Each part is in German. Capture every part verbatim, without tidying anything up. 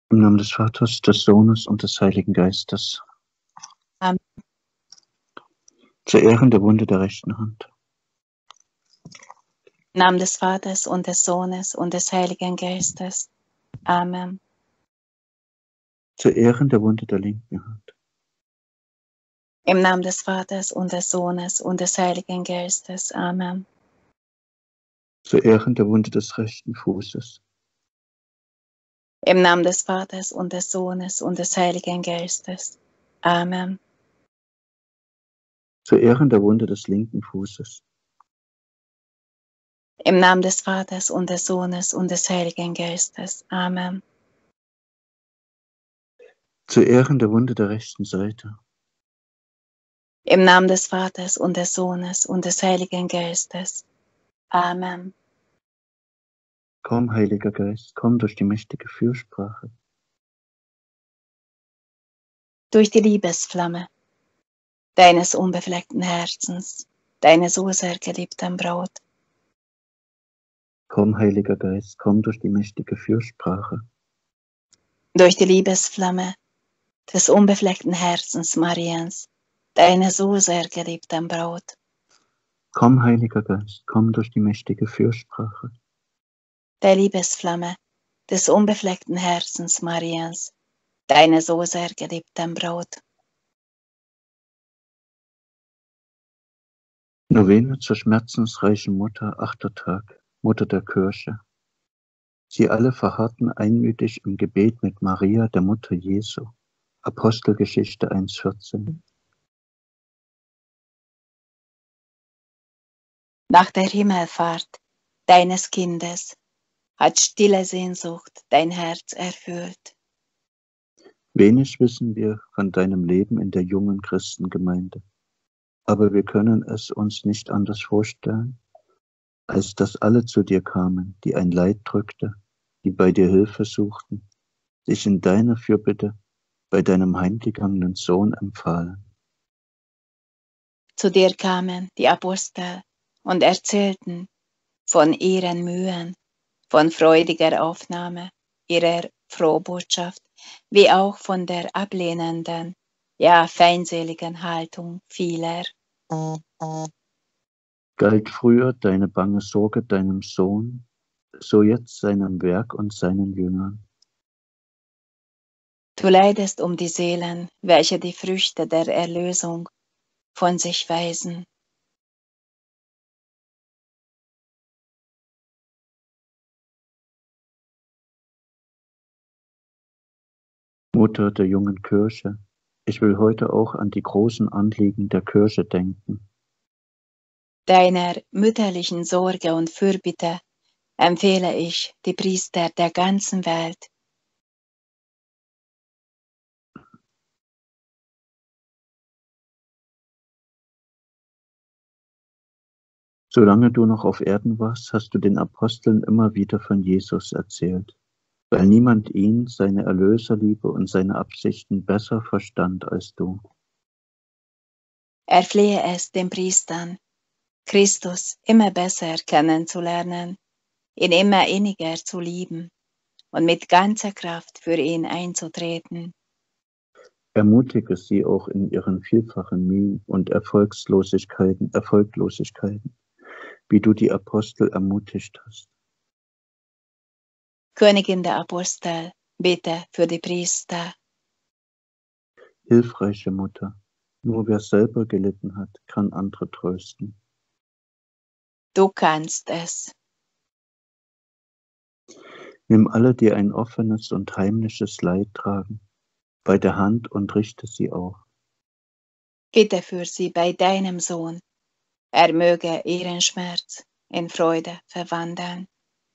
Im Namen des Vaters, des Sohnes und des Heiligen Geistes. Amen. Zu Ehren der Wunde der rechten Hand. Im Namen des Vaters und des Sohnes und des Heiligen Geistes. Amen. Zu Ehren der Wunde der linken Hand. Im Namen des Vaters und des Sohnes und des Heiligen Geistes. Amen. Zu Ehren der Wunde des rechten Fußes. Im Namen des Vaters und des Sohnes und des Heiligen Geistes. Amen. Zu Ehren der Wunde des linken Fußes. Im Namen des Vaters und des Sohnes und des Heiligen Geistes. Amen. Zu Ehren der Wunde der rechten Seite. Im Namen des Vaters und des Sohnes und des Heiligen Geistes. Amen. Komm, Heiliger Geist, komm durch die mächtige Fürsprache. Durch die Liebesflamme deines unbefleckten Herzens, deine so sehr geliebten Braut. Komm, Heiliger Geist, komm durch die mächtige Fürsprache. Durch die Liebesflamme des unbefleckten Herzens Mariens, deine so sehr geliebten Braut. Komm, Heiliger Geist, komm durch die mächtige Fürsprache. Der Liebesflamme des unbefleckten Herzens Mariens, deine so sehr geliebten Braut. Novene zur schmerzensreichen Mutter, achter Tag, Mutter der Kirche. Sie alle verharrten einmütig im Gebet mit Maria, der Mutter Jesu. Apostelgeschichte eins vierzehn. Nach der Himmelfahrt deines Kindes hat stille Sehnsucht dein Herz erfüllt. Wenig wissen wir von deinem Leben in der jungen Christengemeinde, aber wir können es uns nicht anders vorstellen, als dass alle zu dir kamen, die ein Leid drückte, die bei dir Hilfe suchten, sich in deiner Fürbitte bei deinem heimgegangenen Sohn empfahlen. Zu dir kamen die Apostel und erzählten von ihren Mühen, von freudiger Aufnahme ihrer Frohbotschaft, wie auch von der ablehnenden, ja feindseligen Haltung vieler. Galt früher deine bange Sorge deinem Sohn, so jetzt seinem Werk und seinen Jüngern. Du leidest um die Seelen, welche die Früchte der Erlösung von sich weisen. Mutter der jungen Kirche, ich will heute auch an die großen Anliegen der Kirche denken. Deiner mütterlichen Sorge und Fürbitte empfehle ich die Priester der ganzen Welt. Solange du noch auf Erden warst, hast du den Aposteln immer wieder von Jesus erzählt, weil niemand ihn, seine Erlöserliebe und seine Absichten besser verstand als du. Erflehe es den Priestern, Christus immer besser kennenzulernen, ihn immer inniger zu lieben und mit ganzer Kraft für ihn einzutreten. Ermutige sie auch in ihren vielfachen Mühen und Erfolgslosigkeiten, Erfolglosigkeiten, wie du die Apostel ermutigt hast. Königin der Apostel, bitte für die Priester. Hilfreiche Mutter, nur wer selber gelitten hat, kann andere trösten. Du kannst es. Nimm alle, die ein offenes und heimliches Leid tragen, bei der Hand und richte sie auf. Bitte für sie bei deinem Sohn. Er möge ihren Schmerz in Freude verwandeln.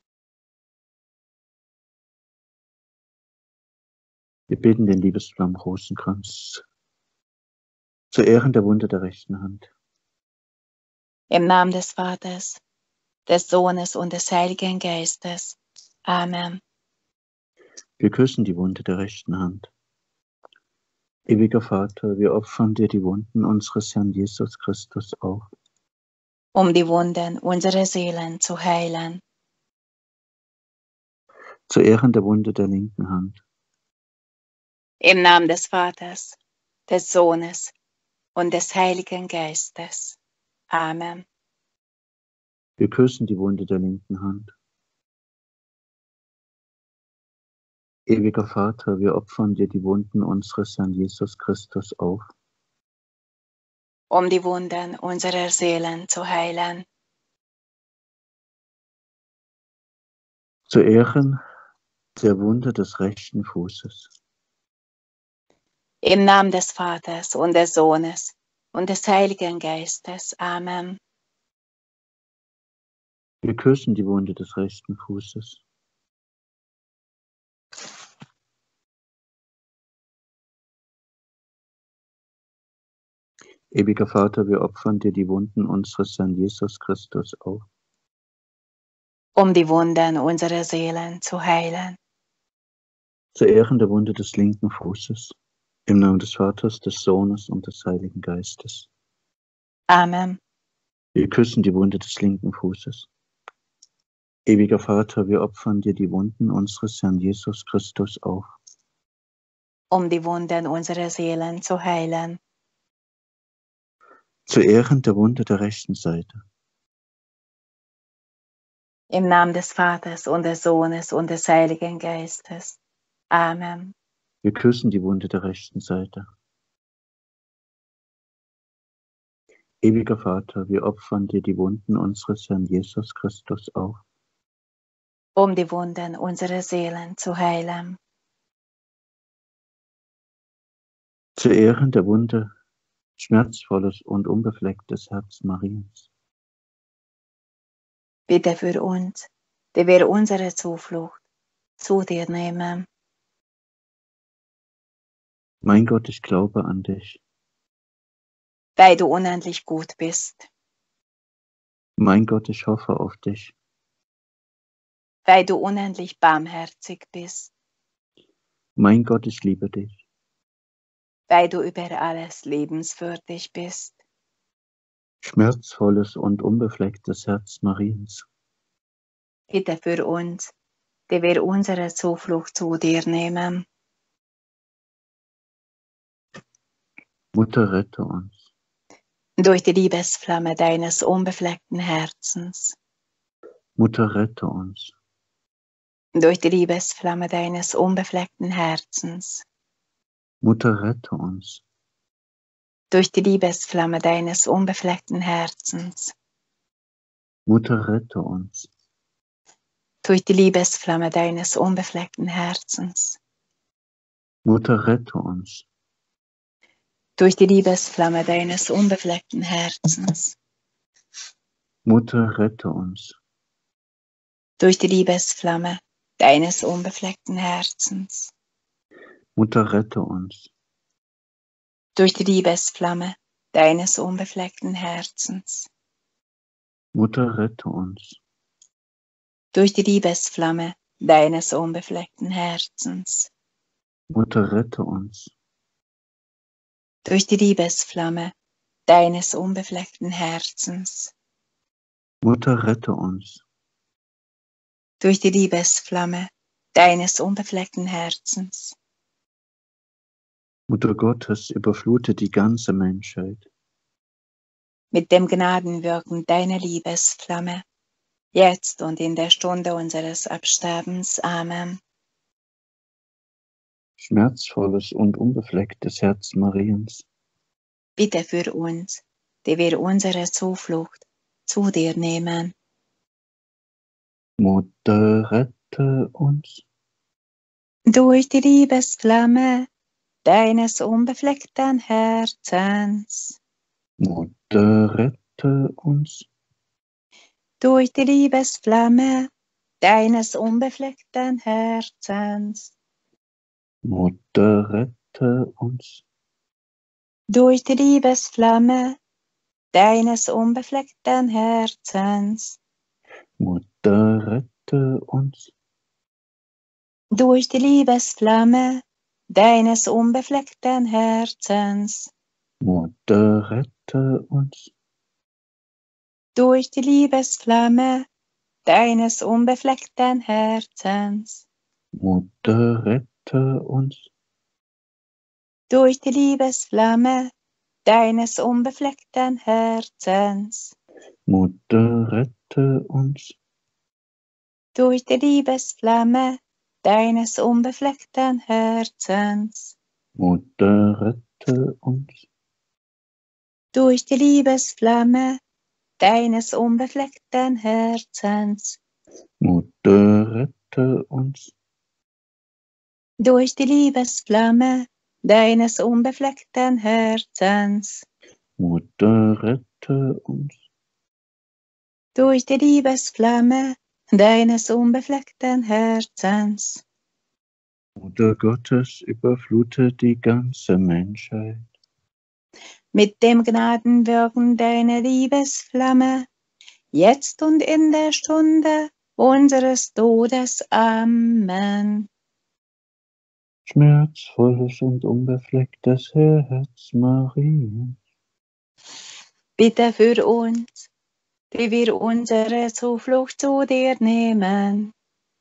Wir beten den Liebesflammen-Rosenkranz zu Ehren der Wunde der rechten Hand. Im Namen des Vaters, des Sohnes und des Heiligen Geistes. Amen. Wir küssen die Wunde der rechten Hand. Ewiger Vater, wir opfern dir die Wunden unseres Herrn Jesus Christus auf, um die Wunden unserer Seelen zu heilen. zu Ehren der Wunde der linken Hand. Im Namen des Vaters, des Sohnes und des Heiligen Geistes. Amen. Wir küssen die Wunde der linken Hand. Ewiger Vater, wir opfern dir die Wunden unseres Herrn Jesus Christus auf, um die Wunden unserer Seelen zu heilen. zu Ehren der Wunde des rechten Fußes. Im Namen des Vaters und des Sohnes und des Heiligen Geistes. Amen. Wir küssen die Wunde des rechten Fußes. Ewiger Vater, wir opfern dir die Wunden unseres Herrn Jesus Christus auf, um die Wunden unserer Seelen zu heilen. zu Ehren der Wunde des linken Fußes. Im Namen des Vaters, des Sohnes und des Heiligen Geistes. Amen. Wir küssen die Wunde des linken Fußes. Ewiger Vater, wir opfern dir die Wunden unseres Herrn Jesus Christus auf, um die Wunden unserer Seelen zu heilen. zu Ehren der Wunde der rechten Seite. Im Namen des Vaters und des Sohnes und des Heiligen Geistes. Amen. Wir küssen die Wunde der rechten Seite. Ewiger Vater, wir opfern dir die Wunden unseres Herrn Jesus Christus auf, um die Wunden unserer Seelen zu heilen. zu Ehren der Wunde schmerzvolles und unbeflecktes Herz Mariens. Bitte für uns, die wir unsere Zuflucht zu dir nehmen. Mein Gott, ich glaube an dich. Weil du unendlich gut bist. Mein Gott, ich hoffe auf dich. Weil du unendlich barmherzig bist. Mein Gott, ich liebe dich. Weil du über alles liebenswürdig bist. Schmerzvolles und unbeflecktes Herz Mariens. Bitte für uns, die wir unsere Zuflucht zu dir nehmen. Mutter, rette uns. Durch die Liebesflamme deines unbefleckten Herzens. Mutter, rette uns. Durch die Liebesflamme deines unbefleckten Herzens. Mutter, rette uns. Durch die Liebesflamme deines unbefleckten Herzens. Mutter, rette uns. Durch die Liebesflamme deines unbefleckten Herzens. Mutter, rette uns. Durch die Liebesflamme deines unbefleckten Herzens. Mutter, rette uns. Durch die Liebesflamme deines unbefleckten Herzens. Mutter, rette uns. Durch die Liebesflamme deines unbefleckten Herzens. Mutter, rette uns. Durch die Liebesflamme deines unbefleckten Herzens. Mutter, rette uns. Durch die Liebesflamme deines unbefleckten Herzens. Mutter, rette uns. Durch die Liebesflamme deines unbefleckten Herzens. Mutter Gottes, überflute die ganze Menschheit mit dem Gnadenwirken deiner Liebesflamme, jetzt und in der Stunde unseres Absterbens. Amen. Schmerzvolles und unbeflecktes Herz Mariens. Bitte für uns, die wir unsere Zuflucht zu dir nehmen. Mutter, rette uns. Durch die Liebesflamme deines unbefleckten Herzens. Mutter, rette uns. Durch die Liebesflamme deines unbefleckten Herzens. Mutter, rette uns. Durch die Liebesflamme deines unbefleckten Herzens. Mutter, rette uns. Durch die Liebesflamme deines unbefleckten Herzens. Mutter, rette uns. Durch die Liebesflamme deines unbefleckten Herzens. Mutter, rette uns. durch die Liebesflamme deines unbefleckten Herzens. Mutter, rette uns. Durch die Liebesflamme deines unbefleckten Herzens. Mutter, rette uns. Durch die Liebesflamme deines unbefleckten Herzens. Mutter, rette uns. Durch die Liebesflamme deines unbefleckten Herzens. Mutter, rette uns. Durch die Liebesflamme deines unbefleckten Herzens. Mutter Gottes, überflute die ganze Menschheit. Mit dem Gnadenwirken deiner Liebesflamme, jetzt und in der Stunde unseres Todes. Amen. Schmerzvolles und unbeflecktes Herz Mariens. Bitte für uns, die wir unsere Zuflucht zu dir nehmen.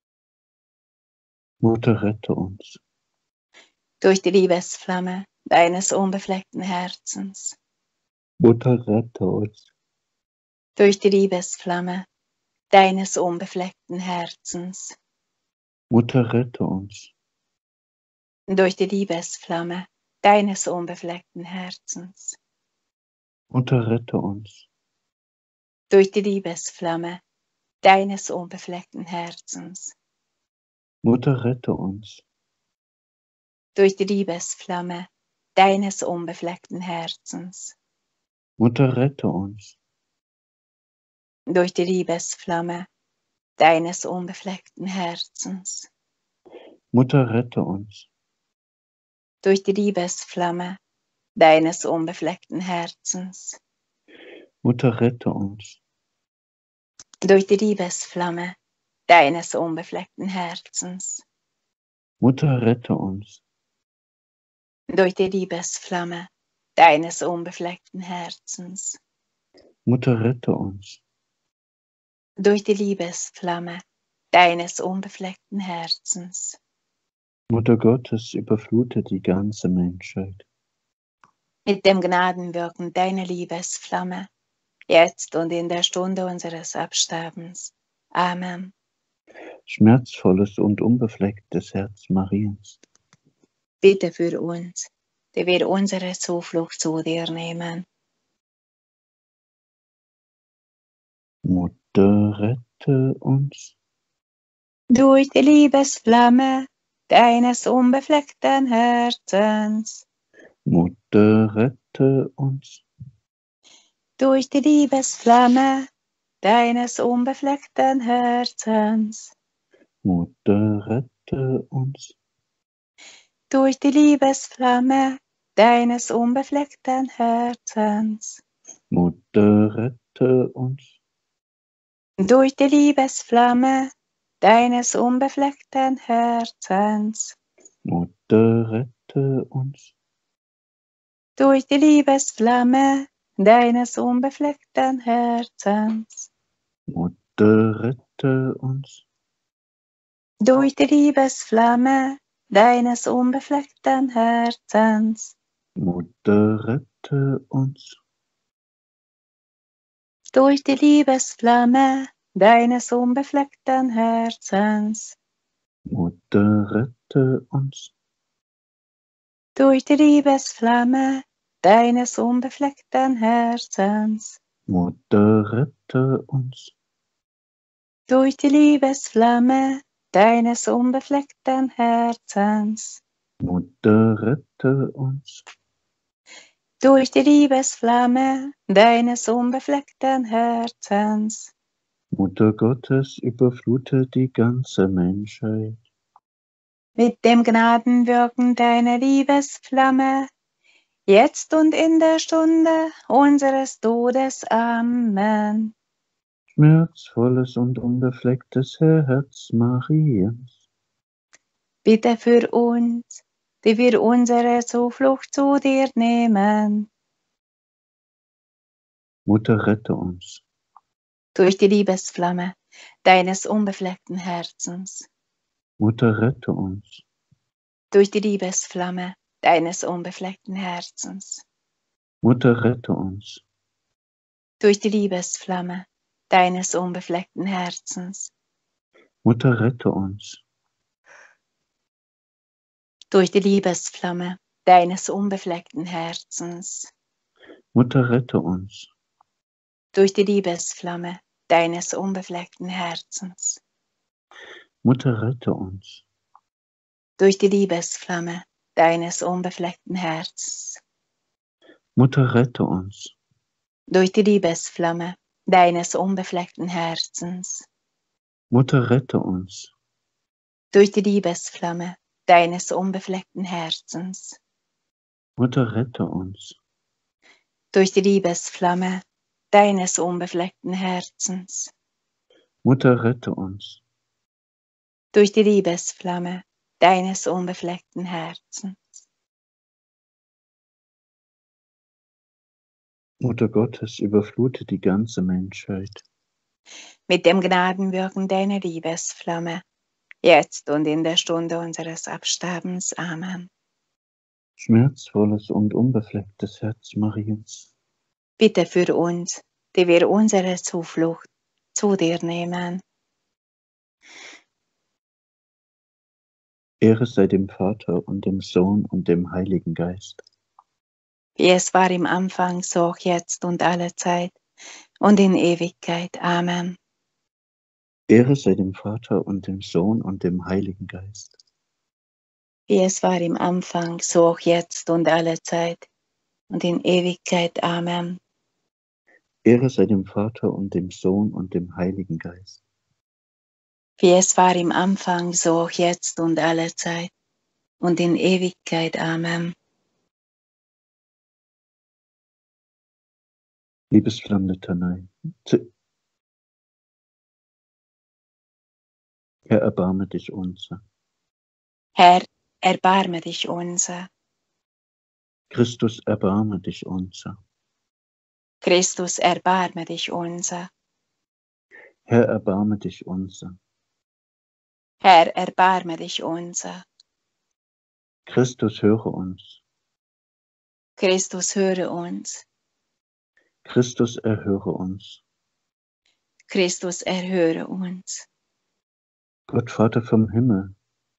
Mutter, rette uns. Durch die Liebesflamme deines unbefleckten Herzens. Mutter, rette uns. Durch die Liebesflamme deines unbefleckten Herzens. Mutter, rette uns. Durch die Liebesflamme deines unbefleckten Herzens. Mutter, rette uns. Durch die Liebesflamme deines unbefleckten Herzens. Mutter, rette uns. Durch die Liebesflamme deines unbefleckten Herzens. Mutter, rette uns. Durch die Liebesflamme deines unbefleckten Herzens. Mutter, rette uns. Durch die Liebesflamme deines unbefleckten Herzens. Mutter, rette uns. Durch die Liebesflamme deines unbefleckten Herzens. Mutter, rette uns. Durch die Liebesflamme deines unbefleckten Herzens. Mutter, rette uns. Durch die Liebesflamme deines unbefleckten Herzens. Mutter Gottes, überflute die ganze Menschheit. Mit dem Gnadenwirken deiner Liebesflamme, jetzt und in der Stunde unseres Absterbens. Amen. Schmerzvolles und unbeflecktes Herz Mariens. Bitte für uns, die wir unsere Zuflucht zu dir nehmen. Mutter, rette uns. Durch die Liebesflamme deines unbefleckten Herzens. Mutter, rette uns. Durch die Liebesflamme deines unbefleckten Herzens. Mutter, rette uns. Durch die Liebesflamme deines unbefleckten Herzens. Mutter, rette uns. Durch die Liebesflamme deines unbefleckten Herzens. Mutter, rette uns. Durch die Liebesflamme deines unbefleckten Herzens. Mutter, rette uns. Durch die Liebesflamme deines unbefleckten Herzens. Mutter, rette uns. Durch die Liebesflamme deines unbefleckten Herzens. Mutter, rette uns. Durch die Liebesflamme deines unbefleckten Herzens. Mutter, rette uns. Durch die Liebesflamme deines unbefleckten Herzens. Mutter, rette uns. Durch die Liebesflamme deines unbefleckten Herzens. Mutter Gottes, überflute die ganze Menschheit. Mit dem Gnadenwirken deiner Liebesflamme, jetzt und in der Stunde unseres Todes. Amen. Schmerzvolles und unbeflecktes Herz Mariens. Bitte für uns, die wir unsere Zuflucht zu dir nehmen. Mutter, rette uns. Durch die Liebesflamme deines unbefleckten Herzens. Mutter, rette uns. Durch die Liebesflamme deines unbefleckten Herzens. Mutter, rette uns. Durch die Liebesflamme deines unbefleckten Herzens. Mutter, rette uns. Durch die Liebesflamme deines unbefleckten Herzens. Mutter, rette uns. Durch die Liebesflamme deines unbefleckten Herzens. Mutter, rette uns. Durch die Liebesflamme deines unbefleckten Herzens. Mutter, rette uns. Durch die Liebesflamme deines unbefleckten Herzens. Mutter, rette uns. Durch die Liebesflamme deines unbefleckten Herzens. Mutter, rette uns. Durch die Liebesflamme deines unbefleckten Herzens. Mutter, rette uns. Durch die Liebesflamme deines unbefleckten Herzens. Mutter Gottes, überflute die ganze Menschheit Mit dem Gnadenwirken deiner Liebesflamme, jetzt und in der Stunde unseres Absterbens. Amen. Schmerzvolles und unbeflecktes Herz Mariens, Bitte für uns, die wir unsere Zuflucht zu dir nehmen. Ehre sei dem Vater und dem Sohn und dem Heiligen Geist. Wie es war im Anfang, so auch jetzt und alle Zeit und in Ewigkeit. Amen. Ehre sei dem Vater und dem Sohn und dem Heiligen Geist. Wie es war im Anfang, so auch jetzt und alle Zeit und in Ewigkeit. Amen. Ehre sei dem Vater und dem Sohn und dem Heiligen Geist. Wie es war im Anfang, so auch jetzt und alle Zeit und in Ewigkeit. Amen. Liebesflammlitanei. Herr, erbarme dich unser. Herr, erbarme dich unser. Christus, erbarme dich unser. Christus, erbarme dich unser. Herr, erbarme dich unser. Herr, erbarme dich unser. Christus, höre uns. Christus, höre uns. Christus, erhöre uns. Christus, erhöre uns. Gott, Vater vom Himmel.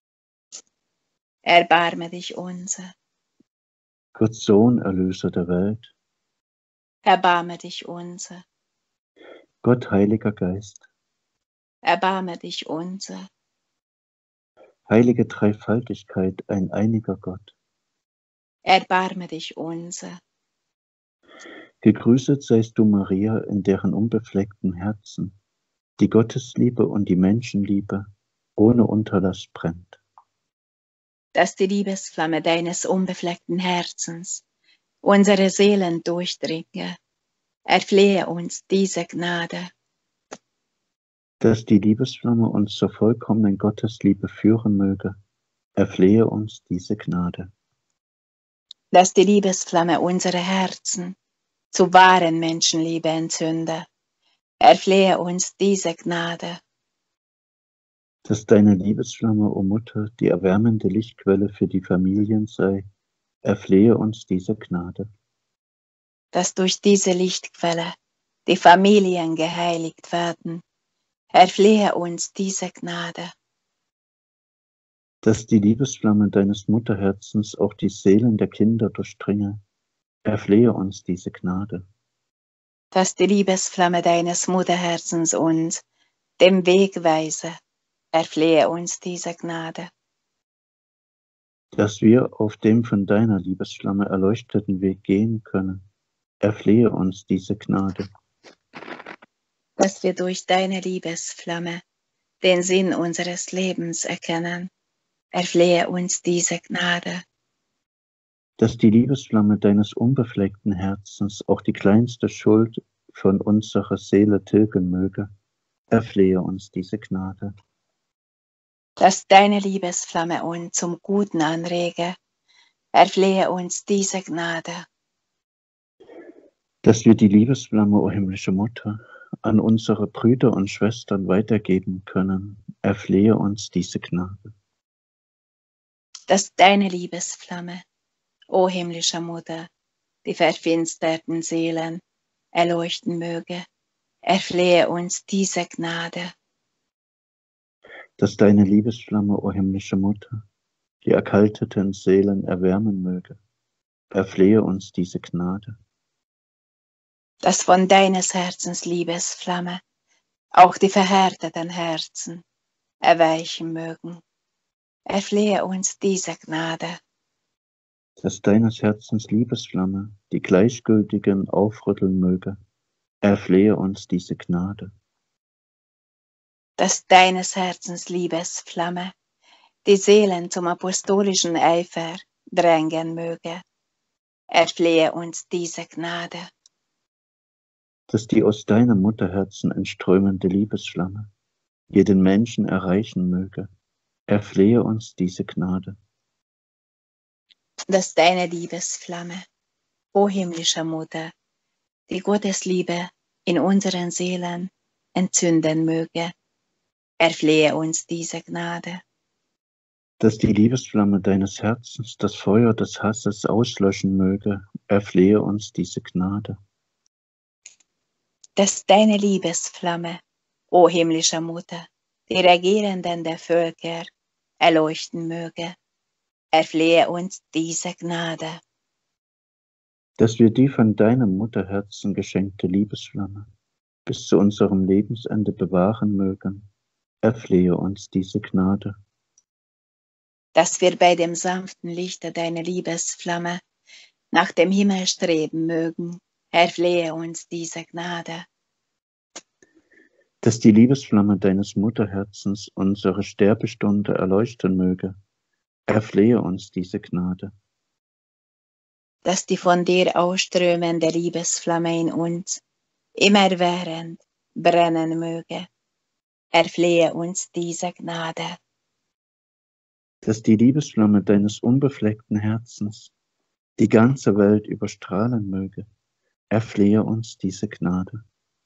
Erbarme dich unser. Gott, Sohn, Erlöser der Welt. Erbarme dich unser. Gott, Heiliger Geist. Erbarme dich unser. Heilige Dreifaltigkeit, ein einiger Gott. Erbarme dich unser. Gegrüßet seist du, Maria, in deren unbefleckten Herzen die Gottesliebe und die Menschenliebe ohne Unterlass brennt. Dass die Liebesflamme deines unbefleckten Herzens unsere Seelen durchdringe, erflehe uns diese Gnade. Dass die Liebesflamme uns zur vollkommenen Gottesliebe führen möge, erflehe uns diese Gnade. Dass die Liebesflamme unsere Herzen zu wahren Menschenliebe entzünde, erflehe uns diese Gnade. Dass deine Liebesflamme, o Mutter, die erwärmende Lichtquelle für die Familien sei, erflehe uns diese Gnade. Dass durch diese Lichtquelle die Familien geheiligt werden, erflehe uns diese Gnade. Dass die Liebesflamme deines Mutterherzens auch die Seelen der Kinder durchdringe, erflehe uns diese Gnade. Dass die Liebesflamme deines Mutterherzens uns dem Weg weise, erflehe uns diese Gnade. Dass wir auf dem von deiner Liebesflamme erleuchteten Weg gehen können, erflehe uns diese Gnade. Dass wir durch deine Liebesflamme den Sinn unseres Lebens erkennen, erflehe uns diese Gnade. Dass die Liebesflamme deines unbefleckten Herzens auch die kleinste Schuld von unserer Seele tilgen möge, erflehe uns diese Gnade. Dass deine Liebesflamme uns zum Guten anrege, erflehe uns diese Gnade. Dass wir die Liebesflamme, o himmlische Mutter, an unsere Brüder und Schwestern weitergeben können, erflehe uns diese Gnade. Dass deine Liebesflamme o himmlische Mutter, die verfinsterten Seelen erleuchten möge, erflehe uns diese Gnade. Dass deine Liebesflamme, o himmlische Mutter, die erkalteten Seelen erwärmen möge, erflehe uns diese Gnade. Dass von deines Herzens Liebesflamme auch die verhärteten Herzen erweichen mögen, erflehe uns diese Gnade. Dass deines Herzens Liebesflamme die Gleichgültigen aufrütteln möge, erflehe uns diese Gnade. Dass deines Herzens Liebesflamme die Seelen zum apostolischen Eifer drängen möge, erflehe uns diese Gnade. Dass die aus deinem Mutterherzen entströmende Liebesflamme jeden Menschen erreichen möge, erflehe uns diese Gnade. Dass deine Liebesflamme, o himmlische Mutter, die Gottesliebe in unseren Seelen entzünden möge, erflehe uns diese Gnade. Dass die Liebesflamme deines Herzens das Feuer des Hasses auslöschen möge, erflehe uns diese Gnade. Dass deine Liebesflamme, o himmlische Mutter, die Regierenden der Völker erleuchten möge, erflehe uns diese Gnade. Dass wir die von deinem Mutterherzen geschenkte Liebesflamme bis zu unserem Lebensende bewahren mögen, erflehe uns diese Gnade. Dass wir bei dem sanften Lichte deiner Liebesflamme nach dem Himmel streben mögen, erflehe uns diese Gnade. Dass die Liebesflamme deines Mutterherzens unsere Sterbestunde erleuchten möge, erflehe uns diese Gnade. Dass die von dir ausströmende Liebesflamme in uns immerwährend brennen möge, erflehe uns diese Gnade. Dass die Liebesflamme deines unbefleckten Herzens die ganze Welt überstrahlen möge, erflehe uns diese Gnade.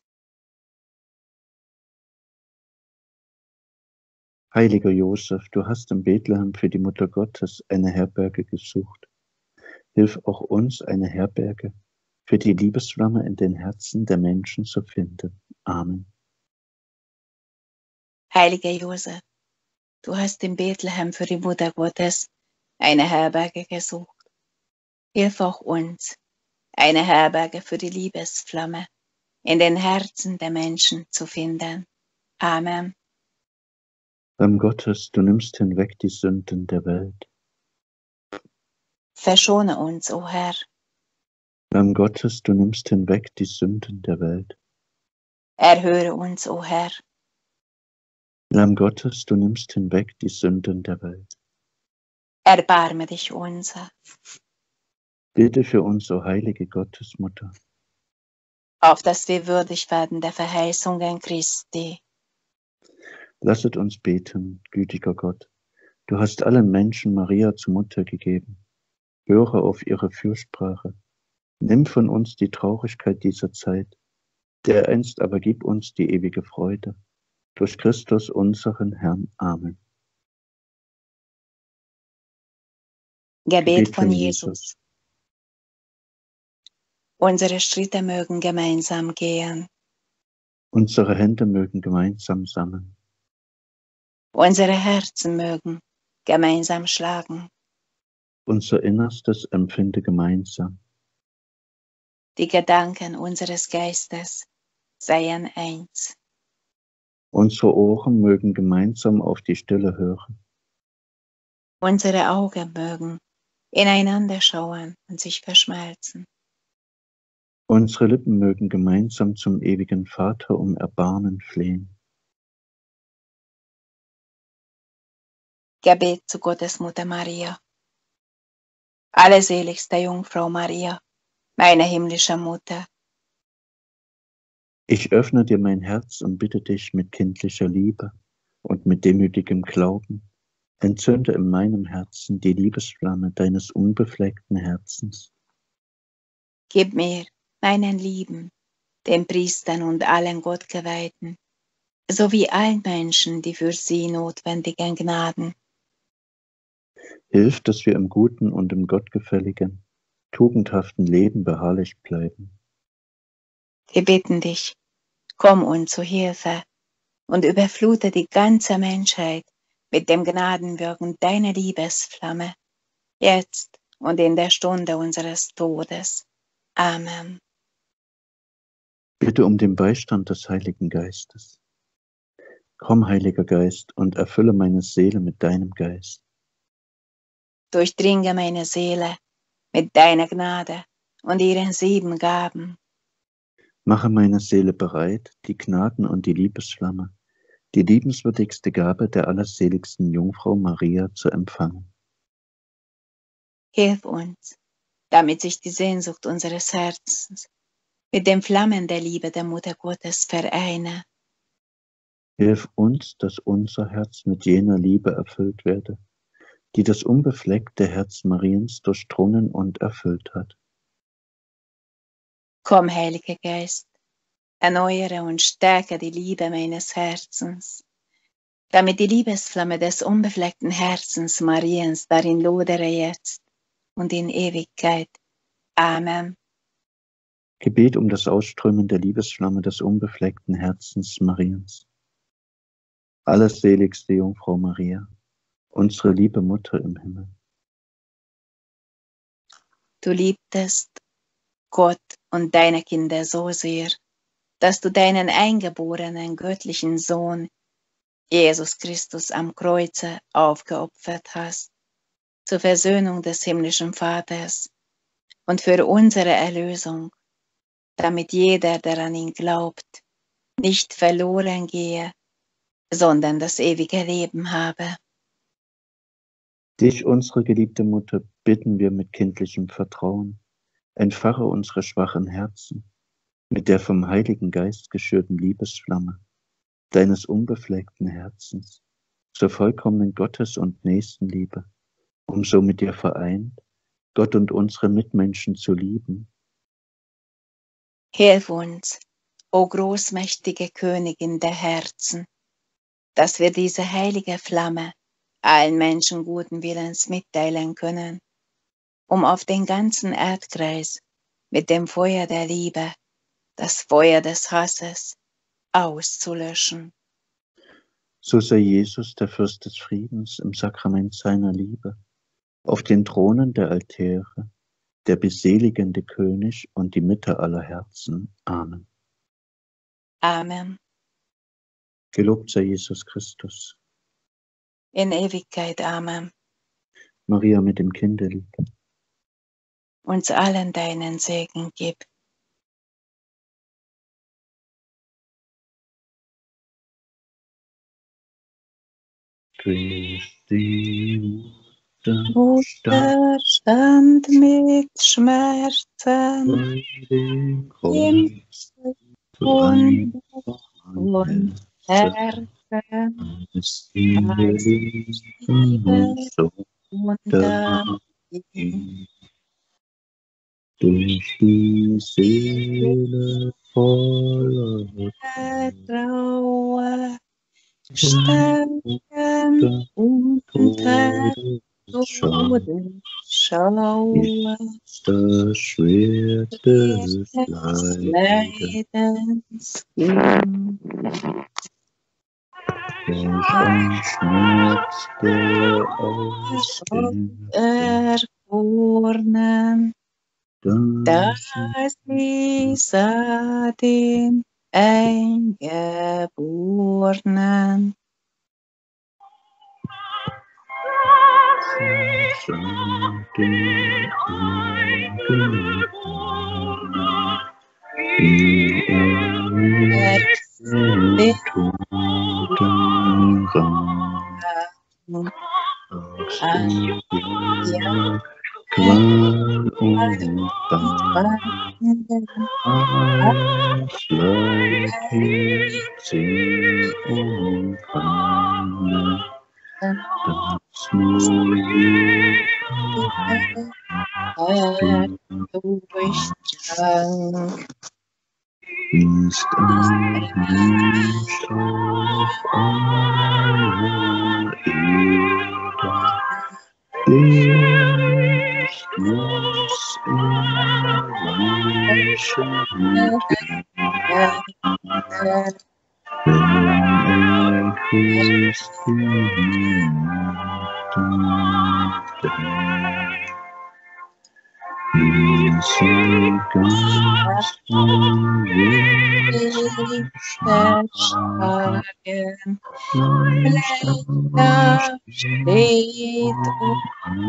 Heiliger Josef, du hast in Bethlehem für die Mutter Gottes eine Herberge gesucht. Hilf auch uns, eine Herberge für die Liebesflamme in den Herzen der Menschen zu finden. Amen. Heiliger Josef, du hast in Bethlehem für die Mutter Gottes eine Herberge gesucht. Hilf auch uns, eine Herberge für die Liebesflamme in den Herzen der Menschen zu finden. Amen. Lamm Gottes, du nimmst hinweg die Sünden der Welt. Verschone uns, o Herr. Lamm Gottes, du nimmst hinweg die Sünden der Welt. Erhöre uns, o Herr. Lamm Gottes, du nimmst hinweg die Sünden der Welt. Erbarme dich unser. Bitte für uns, o heilige Gottesmutter, auf dass wir würdig werden der Verheißungen Christi. Lasset uns beten, gütiger Gott. Du hast allen Menschen Maria zur Mutter gegeben. Höre auf ihre Fürsprache. Nimm von uns die Traurigkeit dieser Zeit, dereinst aber gib uns die ewige Freude. Durch Christus unseren Herrn. Amen. Gebet von Jesus. Unsere Schritte mögen gemeinsam gehen. Unsere Hände mögen gemeinsam sammeln. Unsere Herzen mögen gemeinsam schlagen. Unser Innerstes empfinde gemeinsam. Die Gedanken unseres Geistes seien eins. Unsere Ohren mögen gemeinsam auf die Stille hören. Unsere Augen mögen ineinander schauen und sich verschmelzen. Unsere Lippen mögen gemeinsam zum ewigen Vater um Erbarmen flehen. Gebet zu Gottes Mutter Maria. Allerseligste Jungfrau Maria, meine himmlische Mutter. Ich öffne dir mein Herz und bitte dich mit kindlicher Liebe und mit demütigem Glauben, entzünde in meinem Herzen die Liebesflamme deines unbefleckten Herzens. Gib mir meinen Lieben, den Priestern und allen Gottgeweihten, sowie allen Menschen die für sie notwendigen Gnaden. Hilf, dass wir im guten und im gottgefälligen, tugendhaften Leben beharrlich bleiben. Wir bitten dich, komm uns zu Hilfe und überflute die ganze Menschheit mit dem Gnadenwirken deiner Liebesflamme, jetzt und in der Stunde unseres Todes. Amen. Bitte um den Beistand des Heiligen Geistes. Komm, Heiliger Geist, und erfülle meine Seele mit deinem Geist. Durchdringe meine Seele mit deiner Gnade und ihren sieben Gaben. Mache meine Seele bereit, die Gnaden- und die Liebesflamme, die liebenswürdigste Gabe der allerseligsten Jungfrau Maria zu empfangen. Hilf uns, damit sich die Sehnsucht unseres Herzens mit den Flammen der Liebe der Mutter Gottes vereine. Hilf uns, dass unser Herz mit jener Liebe erfüllt werde, die das unbefleckte Herz Mariens durchdrungen und erfüllt hat. Komm, Heiliger Geist, erneuere und stärke die Liebe meines Herzens, damit die Liebesflamme des unbefleckten Herzens Mariens darin lodere jetzt und in Ewigkeit. Amen. Gebet um das Ausströmen der Liebesflamme des unbefleckten Herzens Mariens. Allerseligste Jungfrau Maria, unsere liebe Mutter im Himmel. Du liebtest Gott und deine Kinder so sehr, dass du deinen eingeborenen göttlichen Sohn, Jesus Christus, am Kreuze aufgeopfert hast, zur Versöhnung des himmlischen Vaters und für unsere Erlösung, damit jeder, der an ihn glaubt, nicht verloren gehe, sondern das ewige Leben habe. Dich, unsere geliebte Mutter, bitten wir mit kindlichem Vertrauen, entfache unsere schwachen Herzen mit der vom Heiligen Geist geschürten Liebesflamme deines unbefleckten Herzens zur vollkommenen Gottes- und Nächstenliebe, um so mit dir vereint, Gott und unsere Mitmenschen zu lieben. Hilf uns, o großmächtige Königin der Herzen, dass wir diese heilige Flamme allen Menschen guten Willens mitteilen können, um auf den ganzen Erdkreis mit dem Feuer der Liebe das Feuer des Hasses auszulöschen. So sei Jesus, der Fürst des Friedens, im Sakrament seiner Liebe, auf den Thronen der Altäre, der beseligende König und die Mitte aller Herzen. Amen. Amen. Gelobt sei Jesus Christus. In Ewigkeit. Amen. Maria mit dem Kinderlied. Uns allen deinen Segen gib. Christi Mutter stand mit Schmerzen im Kreuz und, und Herzen, als Liebe so und dahin, durch die Seele voller Trauer stärken und Todesschauer. Das Schwert des Leidens ging. Durch ein Schmerz der Erwornen, da sie sah den Eingeborenen. Qual und Band, Ausleitet sie umfangen, das nur durchdrang. Ist ein Mensch auf aller Erde, Ich muss erreichen mit wenn er ist Dieser Geist Verschlagen, Blätter steht und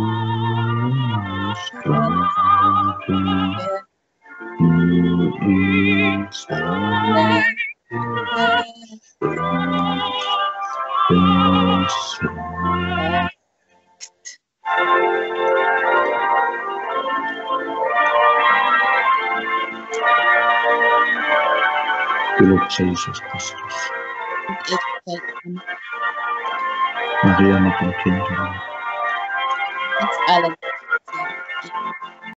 Gelobt sei Jesus Christus. Ewigkeiten. Maria mit dem Kind. Uns allen.